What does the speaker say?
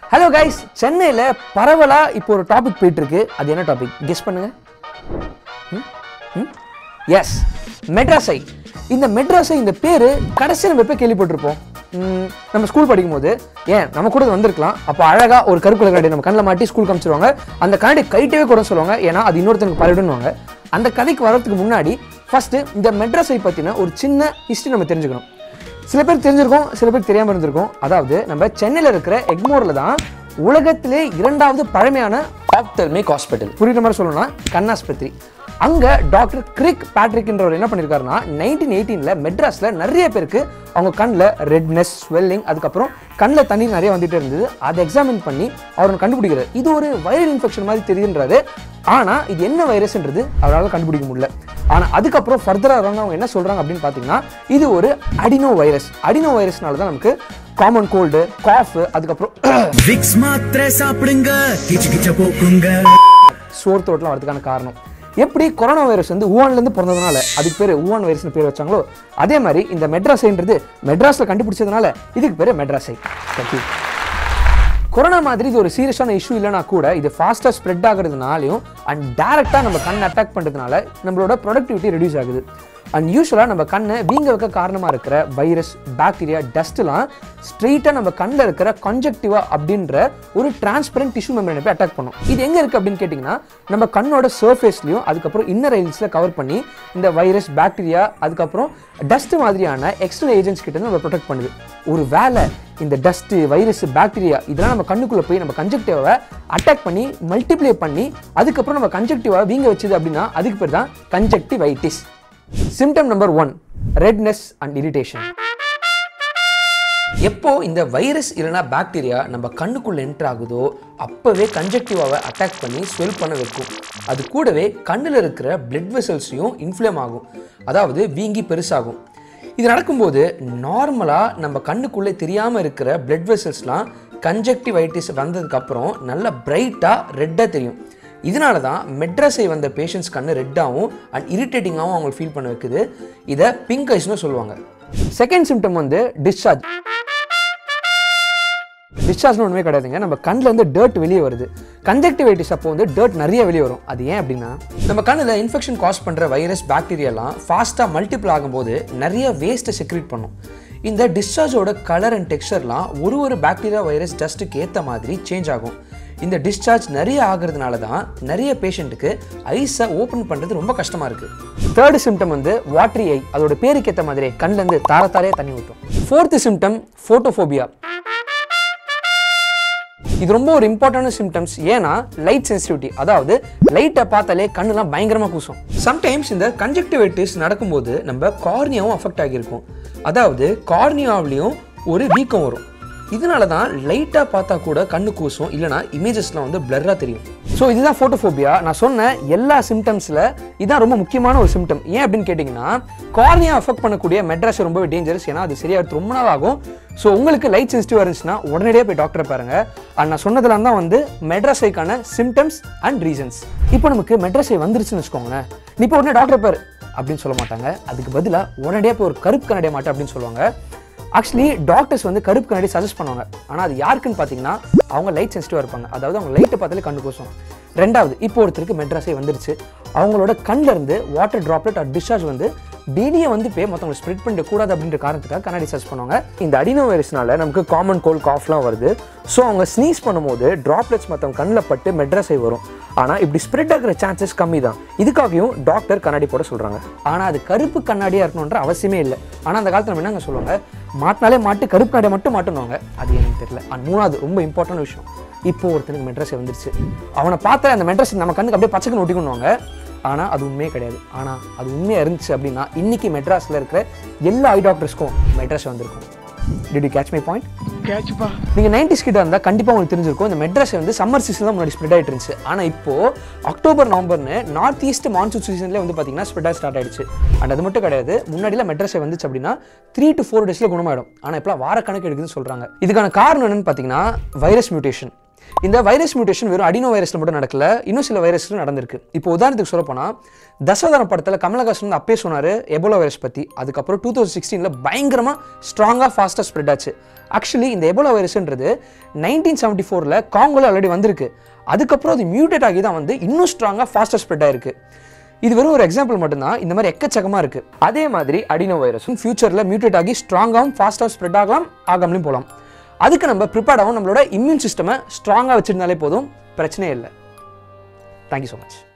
Hello guys, சென்னையில பரவலா இப்போ ஒரு டாபிக் போயிட்டு இருக்கு. அது என்ன டாபிக்? கெஸ் பண்ணுங்க. Yes, Madras eye. இந்த மெட்ராஸ் ஐ இந்த பேரு கடைசியில் நம்ம எப்போ கேள்விப்பட்டிருப்போம்? நம்ம ஸ்கூல் படிக்கும்போது ஏன் நம்ம கூட வந்திருக்கலாம். அப்போ அழகா ஒரு கருப்பு கலர் கண்ணாடி நம்ம கண்ணில் மாட்டி ஸ்கூல் காமிச்சிருவாங்க. அந்த கண்ணாடி கைட்டவே கூட சொல்லுவாங்க, ஏன்னா அது இன்னொருத்தனுக்கு பரவிடுவாங்க. அந்த கதைக்கு வரதுக்கு முன்னாடி ஃபர்ஸ்ட் இந்த மெட்ராஸ் ஐ பற்றின ஒரு சின்ன ஹிஸ்ட்ரி நம்ம தெரிஞ்சுக்கணும். சில பேர் தெரிஞ்சிருக்கும், சில பேர் தெரியாமல் இருந்திருக்கும். அதாவது நம்ம சென்னையில் இருக்கிற எக்மோரில் தான் உலகத்திலே 2வது பழமையான ஆப்தல்மிக் ஹாஸ்பிட்டல், புரியுற மாதிரி சொல்லணும்னா கண்ணாஸ்பத்திரி. அங்கே டாக்டர் கிரிக் பேட்ரிக்ன்றவர் என்ன பண்ணியிருக்காருன்னா 1918 மெட்ராஸில் நிறைய பேருக்கு அவங்க கண்ணில் ரெட்னஸ், ஸ்வெல்லிங், அதுக்கப்புறம் கண்ணில் தண்ணி நிறைய வந்துட்டு இருந்தது. அதை எக்ஸாமின் பண்ணி அவர் கண்டுபிடிக்கிறார். இது ஒரு வைரல் இன்ஃபெக்ஷன் மாதிரி தெரியுன்றாரு. ஆனால் இது என்ன வைரஸ்ன்றது அவரால் கண்டுபிடிக்க முடியல. ஆனால் அதுக்கப்புறம் ஃபர்தராக அவங்க என்ன சொல்கிறாங்க அப்படின்னு பார்த்தீங்கன்னா இது ஒரு அடினோ வைரஸ். அடினோ வைரஸ்னால தான் நமக்கு காமன் கோல்டு, காஃப், அதுக்கப்புறம் சோர் தோட்டெலாம் வரதுக்கான காரணம். எப்படி கொரோனா வைரஸ் வந்து ஊஹான்லேருந்து பிறந்ததுனால அதுக்கு பேர் ஊஹான் வைரஸ்னு பேர் வச்சாங்களோ, அதே மாதிரி இந்த மெட்ராஸ் ஐன்றது மெட்ராஸில் கண்டுபிடிச்சதுனால இதுக்கு பேர் மெட்ராஸ் ஐ. கொரோனா மாதிரி இது ஒரு சீரியஸான இஷ்யூ இல்லைனா கூட இது ஃபாஸ்ட்டாக ஸ்ப்ரெட் ஆகுறதுனாலையும் அண்ட் டேரெக்டாக நம்ம கண்ணை அட்டாக் பண்ணுறதுனால நம்மளோட ப்ரொடக்டிவிட்டி ரெடியூஸ் ஆகுது. அண்ட் யூஸ்வலாக நம்ம கண்ணை வீங்க வைக்க காரணமாக இருக்கிற வைரஸ், பாக்டீரியா, டஸ்ட்லாம் ஸ்ட்ரெயிட்டாக நம்ம கண்ணில் இருக்கிற கன்ஜக்டிவா அப்படின்ற ஒரு டிரான்ஸ்பரண்ட் டிஷ்யூ மெம்பரேனை போய் அட்டாக் பண்ணும். இது எங்கே இருக்குது அப்படின்னு கேட்டிங்கன்னா நம்ம கண்ணோட சர்ஃபேஸ்லையும் அதுக்கப்புறம் இன்னர் ஐல்ஸில் கவர் பண்ணி இந்த வைரஸ், பாக்டீரியா, அதுக்கப்புறம் டஸ்ட் மாதிரியான எக்ஸ்டர்னல் ஏஜென்ட்ஸ் கிட்ட நம்ம ப்ரொடெக்ட் பண்ணுது. ஒரு வேலை இந்த டஸ்ட்டு, வைரஸ், பாக்டீரியா இதெல்லாம் நம்ம கண்ணுக்குள்ளே போய் நம்ம கன்ஜக்டிவாவை அட்டாக் பண்ணி மல்டிப்ளை பண்ணி அதுக்கப்புறம் நம்ம கன்ஜக்டிவாவை வீங்க வச்சுது அப்படின்னா அதுக்கு பேர் தான் conjunctivitis. Symptom number 1, redness and irritation. எப்போ இந்த வைரஸ் இல்லைனா பாக்டீரியா நம்ம கண்ணுக்குள்ள என்டர் ஆகுதோ அப்போவே கன்ஜக்டிவாவை அட்டாக் பண்ணி ஸ்வெல் பண்ண வைக்கும். அது கூடவே கண்ணில் இருக்கிற பிளட் வெசல்ஸையும் இன்ஃப்ளேம் ஆகும், அதாவது வீங்கி பெருசாகும். இது நடக்கும்போது நார்மலாக நம்ம கண்ணுக்குள்ளே தெரியாமல் இருக்கிற பிளட் வெசல்ஸ்லாம் கன்ஜக்டிவைட்டிஸ் வந்ததுக்கப்புறம் நல்லா பிரைட்டாக ரெட்டாக தெரியும். இதனால தான் மெட்ராஸ் ஐ வந்த பேஷண்ட்ஸ் கண்ணு ரெட்டாகவும் அண்ட் இரிட்டேட்டிங்காகவும் அவங்க ஃபீல் பண்ண வைக்குது. இதை பிங்க் ஐஸ்னு சொல்லுவாங்க. செகண்ட் சிம்டம் வந்து டிஸ்சார்ஜ். டிஸ்சார்ஜ்னு ஒன்றுமே கிடையாதுங்க, நம்ம கண்ணில் வந்து டர்ட் வெளியே வருது. கன்ஜக்டிவைட்டிஸ் அப்போ வந்து டர்ட் நிறைய வெளியே வரும். அது ஏன் அப்படின்னா நம்ம கண்ணில் இன்ஃபெக்ஷன் காஸ் பண்ணுற வைரஸ், பாக்டீரியாலாம் ஃபாஸ்ட்டாக மல்டிபிள் ஆகும்போது நிறைய வேஸ்ட்டை செக்ரேட் பண்ணும். இந்த டிஸ்சார்ஜோட கலர் அண்ட் டெக்ஸ்சர்லாம் ஒரு பாக்டீரியா, வைரஸ், டஸ்ட்டுக்கு ஏற்ற மாதிரி சேஞ்ச் ஆகும். இந்த டிஸ்சார்ஜ் நிறைய ஆகிறதுனால தான் நிறைய பேஷண்ட்டுக்கு ஐஸை ஓப்பன் பண்ணுறது ரொம்ப கஷ்டமாக இருக்குது. தேர்டு சிம்டம் வந்து வாட்டரி ஐ. அதோட பேருக்கு ஏற்ற மாதிரி கண்ணிலேருந்து தாரையாக தண்ணி ஊற்றும். Fourth symptom photophobia. இது ரொம்ப ஒரு இம்பார்ட்டன்ட் சிம்டம்ஸ். ஏன்னா லைட் சென்சிட்டிவிட்டி, அதாவது லைட்டை பார்த்தாலே கண்ணுலாம் பயங்கரமாக கூசும். சம்டைம்ஸ் இந்த கன்ஜக்டிவைட்டிஸ் நடக்கும்போது நம்ம கார்னியாவும் அஃபெக்ட் ஆகியிருக்கும். அதாவது கார்னியாவிலையும் ஒரு வீக்கம் வரும். இதனால தான் லைட்டாக பார்த்தா கூட கண்ணு கூசும், இல்லைனா இமேஜஸ்லாம் வந்து பிளர்ராக தெரியும். ஸோ இதுதான் ஃபோட்டோஃபோபியா. நான் சொன்ன எல்லா சிம்டம்ஸில் இதான் ரொம்ப முக்கியமான ஒரு சிம்டம். ஏன் அப்படின்னு கேட்டிங்கன்னா கார்னியா அஃபெக்ட் பண்ணக்கூடிய மெட்ராஸ் ரொம்பவே டேஞ்சரஸ். ஏன்னா அது சரியாக ரொம்ப நாள் ஆகும். ஸோ உங்களுக்கு லைட் சென்சிட்டிவாக இருந்துச்சுன்னா உடனடியாக போய் டாக்டரை பாருங்கள். அண்ட் நான் சொன்னதெல்லாம் தான் வந்து மெட்ராஸ் ஐக்கான சிம்டம்ஸ் அண்ட் ரீசன்ஸ். இப்போ நமக்கு மெட்ராஸ் ஐ வந்துருச்சுன்னு வச்சுக்கோங்களேன், நீ இப்போ உடனே டாக்டரை பாரு அப்படின்னு சொல்ல மாட்டாங்க. அதுக்கு பதிலாக உடனடியாக போய் ஒரு கருப்பு கண்ணாடிய மாட்டேன் அப்படின்னு சொல்லுவாங்க. ஆக்சுவலி டாக்டர்ஸ் வந்து கருப்பு கண்ணாடி சஜஸ்ட் பண்ணுவாங்க. ஆனால் அது யாருக்குன்னு பார்த்தீங்கன்னா அவங்க லைட் சென்சிட்டிவாக இருப்பாங்க. அதாவது அவங்க லைட்டை பார்த்தாலே கண்ணு கூசும். ரெண்டாவது, இப்போ ஒருத்தருக்கு மெட்ராஸ் ஐ வந்துருச்சு, அவங்களோட கண்ணில் இருந்து வாட்டர் ட்ராப்லெட் ஆர் டிஸ்சார்ஜ் வந்து டெய்லியே வந்து போய் மற்றவங்களை ஸ்ப்ரெட் பண்ணிடக்கூடாது அப்படின்ற காரணத்துக்காக கண்ணாடி சர்ச் பண்ணுவாங்க. இந்த அடினோ வைரஸ்னால நமக்கு காமன் கோல்ட், காஃப்லாம் வருது. ஸோ அவங்க ஸ்னீஸ் பண்ணும்போது ட்ராப்லெட்ஸ் மற்றவங்க கண்ணில் பட்டு மெட்ராஸ் ஐ வரும். ஆனால் இப்படி ஸ்ப்ரெட் ஆகிற சான்சஸ் கம்மி தான். இதுக்காகவும் டாக்டர் கண்ணாடி போட சொல்கிறாங்க. ஆனால் அது கருப்பு கண்ணாடியாக இருக்கணுன்ற அவசியமே இல்லை. ஆனால் அந்த காலத்தில் நம்ம என்னங்க சொல்லுவாங்க, மாட்டினாலே மாட்டு, கருப்பு கண்ணாடியை மட்டும் மாட்டுவாங்க. அது எனக்கு தெரியல. அண்ட் மூணாவது ரொம்ப இம்பார்ட்டன்ட் விஷயம், இப்போ ஒருத்தனுக்கு மெட்ராஸ் ஐ வந்துருச்சு, அவனை பார்த்தா அந்த மெட்ராஸ் நம்ம கண்ணுக்கு அப்படியே பச்சைக்கு ஒட்டிக்கணுவாங்க. ஆனால் அது உண்மையே கிடையாது. ஆனால் அது உண்மையாக இருந்துச்சு அப்படின்னா இன்றைக்கி மெட்ராஸில் இருக்கிற எல்லா ஐ டாக்டர்ஸ்க்கும் மெட்ராஸ் வந்திருக்கும். Did you catch my point? கேட்ச்பா. நீங்கள் 90s கிட்ட இருந்தால் கண்டிப்பாக உங்களுக்கு தெரிஞ்சிருக்கும். இந்த மெட்ராஸ் வந்து சம்மர் சீசன் தான் முன்னாடி ஸ்ப்ரெட் ஆகிட்டு இருந்துச்சு. ஆனால் இப்போது அக்டோபர், நவம்பர்னு நார்த் ஈஸ்ட் மான்சூன் சீசன்லேயே வந்து பார்த்தீங்கன்னா ஸ்ப்ரெட் ஆகி ஸ்டார்ட் ஆகிடுச்சு. அண்ட் அது மட்டும் கிடையாது, முன்னாடிலாம் மெட்ராஸ் வந்துச்சு அப்படின்னா 3 to 4 days குணமாயிடும். ஆனால் இப்போலாம் வாரக்கணக்கு எடுக்குதுன்னு சொல்கிறாங்க. இதுக்கான காரணம் என்னன்னு பார்த்தீங்கன்னா வைரஸ் மியூட்டேஷன். இந்த வைரஸ் மியூட்டேஷன் வெறும் அடினோ வைரஸில் மட்டும் நடக்கல, இன்னும் சில வைரஸ்லும் நடந்திருக்கு. இப்போ உதாரணத்துக்கு சொல்ல போனால் தசாவதாரம் படத்தில் கமலஹாசன் வந்து அப்பயே சொன்னார் எபோலா வைரஸ் பற்றி. அதுக்கப்புறம் 2016 பயங்கரமாக ஸ்ட்ராங்காக ஃபாஸ்ட்டாக ஸ்ப்ரெட் ஆச்சு. ஆக்சுவலி இந்த எபோலா வைரஸ்ன்றது 1974 காங்கோல ஆல்ரெடி வந்திருக்கு. அதுக்கப்புறம் அது மியூட்டேட் ஆகி தான் வந்து இன்னும் ஸ்ட்ராங்காக ஃபாஸ்ட்டாக ஸ்ப்ரெட் ஆயிருக்கு. இது வெறும் ஒரு எக்ஸாம்பிள் மட்டும்தான், இந்த மாதிரி எக்கச்சக்கமாக இருக்குது. அதே மாதிரி அடினோ வைரஸும் ஃபியூச்சரில் மியூட்டேட் ஆகி ஸ்ட்ராங்காகவும் ஃபாஸ்ட்டாக ஸ்ப்ரெட் ஆகலாம், ஆகாமலையும் போகலாம். அதுக்கு நம்ம ப்ரிப்பேர்டாகவும் நம்மளோட இம்யூன் சிஸ்டமை ஸ்ட்ராங்காக வச்சுருந்தாலே போதும், பிரச்சனையே இல்லை. Thank you so much.